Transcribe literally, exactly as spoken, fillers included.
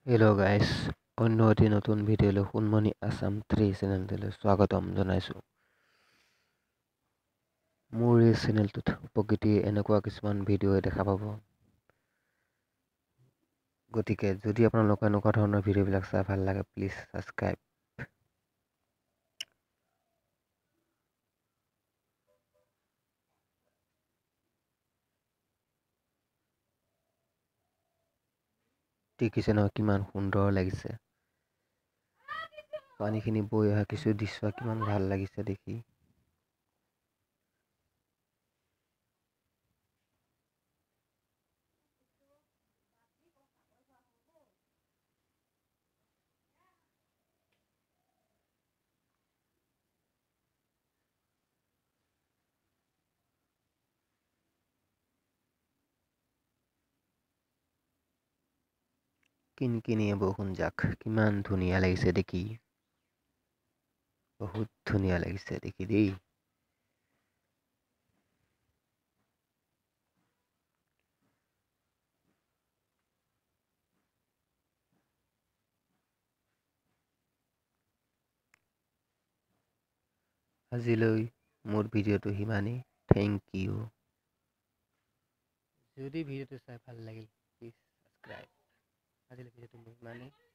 Hello' গাইছ, অন্য এটি নতুন ভিডিঅ'লৈ সোণমণি আছাম থ্ৰী চেনেলটোলৈ স্বাগতম জনাইছোঁ। মোৰ এই চেনেলটোত প্ৰকৃতিৰ এনেকুৱা কিছুমান ভিডিঅ' দেখা পাব। গতিকে যদি আপোনালোকে এনেকুৱা ধৰণৰ ভিডিঅ'বিলাক চাই ভাল লাগে, প্লিজ ছাবস্ক্ৰাইব। দেখিছে নহয় কিমান সুন্দৰ লাগিছে। পানীখিনি বৈ অহা কিছু দৃশ্য কিমান ভাল লাগিছে দেখি। কিনকিনিয়া বৰষুণ জাক কিমান ধুনীয়া লাগিছে দেখি। বহুত ধুনীয়া লাগিছে দেখি দেই। আজিলৈ মোৰ ভিডিঅ'টো সিমানেই। Thank you. যদি ভিডিঅ'টো চাই ভাল লাগিল, প্লিজ ছাবস্ক্ৰাইব। আজিলৈ ভিডিঅ'টো মোৰ সিমানেই।